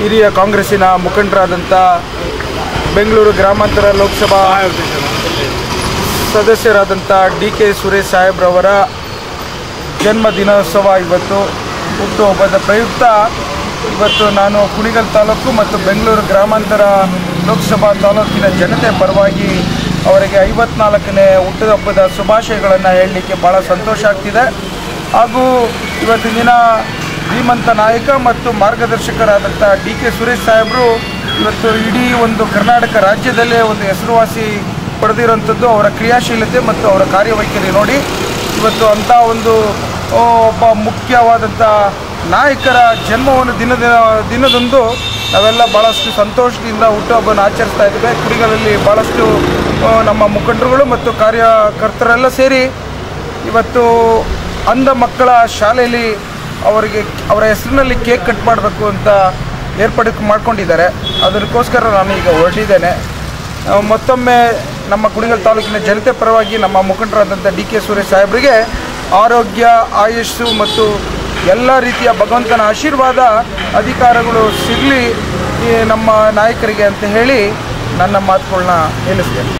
ಹಿರಿಯ ಕಾಂಗ್ರೆಸ್ಸಿನ ಮುಖಂಡರಾದಂಥ ಬೆಂಗಳೂರು ಗ್ರಾಮಾಂತರ ಲೋಕಸಭಾ ಸದಸ್ಯರಾದಂಥ DK ಸುರೇಶ್ ಸಾಹೇಬ್ರವರ ಜನ್ಮ ದಿನೋತ್ಸವ ಇವತ್ತು ಹುಟ್ಟುಹಬ್ಬದ ಪ್ರಯುಕ್ತ ಇವತ್ತು ನಾನು ಕುಣಿಗಲ್ ತಾಲೂಕು ಮತ್ತು ಬೆಂಗಳೂರು ಗ್ರಾಮಾಂತರ ಲೋಕಸಭಾ ತಾಲೂಕಿನ ಜನತೆ ಪರವಾಗಿ ಅವರಿಗೆ 54ನೇ ಹುಟ್ಟುಹಬ್ಬದ ಶುಭಾಶಯಗಳನ್ನು ಹೇಳಲಿಕ್ಕೆ ಭಾಳ ಸಂತೋಷ ಆಗ್ತಿದೆ. ಹಾಗೂ ಇವತ್ತಿನ ದಿನ ಧೀಮಂತ ನಾಯಕ ಮತ್ತು ಮಾರ್ಗದರ್ಶಕರಾದಂಥ DK ಸುರೇಶ್ ಸಾಹೇಬರು ಇವತ್ತು ಇಡೀ ಒಂದು ಕರ್ನಾಟಕ ರಾಜ್ಯದಲ್ಲೇ ಒಂದು ಹೆಸರುವಾಸಿ ಪಡೆದಿರುವಂಥದ್ದು ಅವರ ಕ್ರಿಯಾಶೀಲತೆ ಮತ್ತು ಅವರ ಕಾರ್ಯವೈಖರಿ ನೋಡಿ ಇವತ್ತು ಅಂಥ ಒಂದು ಒಬ್ಬ ಮುಖ್ಯವಾದಂಥ ನಾಯಕರ ಜನ್ಮವನ್ನು ದಿನದಂದು ನಾವೆಲ್ಲ ಭಾಳಷ್ಟು ಸಂತೋಷದಿಂದ ಹುಟ್ಟುಹಬ್ಬವನ್ನು ಆಚರಿಸ್ತಾ ಇದ್ದೇವೆ. ಕುಣಿಗಲಲ್ಲಿ ಭಾಳಷ್ಟು ನಮ್ಮ ಮುಖಂಡರುಗಳು ಮತ್ತು ಕಾರ್ಯಕರ್ತರೆಲ್ಲ ಸೇರಿ ಇವತ್ತು ಅಂಧ ಮಕ್ಕಳ ಶಾಲೆಯಲ್ಲಿ ಅವರ ಹೆಸರಿನಲ್ಲಿ ಕೇಕ್ ಕಟ್ ಮಾಡಬೇಕು ಅಂತ ಏರ್ಪಾಡು ಮಾಡ್ಕೊಂಡಿದ್ದಾರೆ. ಅದಕ್ಕೋಸ್ಕರ ನಾನು ಈಗ ಹೊರಟಿದ್ದೇನೆ. ಮತ್ತೊಮ್ಮೆ ನಮ್ಮ ಕುಣಿಗಲ್ ತಾಲೂಕಿನ ಜನತೆ ಪರವಾಗಿ ನಮ್ಮ ಮುಖಂಡರಾದಂಥ DK ಸುರೇಶ್ ಸಾಹೇಬರಿಗೆ ಆರೋಗ್ಯ, ಆಯುಷ್ಸು ಮತ್ತು ಎಲ್ಲ ರೀತಿಯ ಭಗವಂತನ ಆಶೀರ್ವಾದ ಅಧಿಕಾರಗಳು ಸಿಗಲಿ ನಮ್ಮ ನಾಯಕರಿಗೆ ಅಂತ ಹೇಳಿ ನನ್ನ ಮಾತುಗಳನ್ನ ನಿಲ್ಲಿಸ್ತೇನೆ.